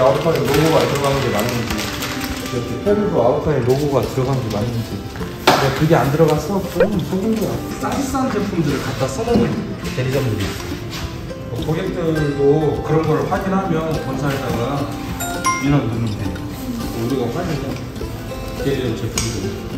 아웃판에 로고가 들어간 게 맞는지, 이렇게 패드도 아웃판에 로고가 들어간 게 맞는지. 근데 그게 안 들어갔어? 그러면 속은 거야. 싸비싼 제품들을 갖다 써놓는 대리점들이 있어. 고객들도 그런 걸 확인하면 본사에다가 민원 넣으면 돼. 우리가 확인해. 대리점 제품들.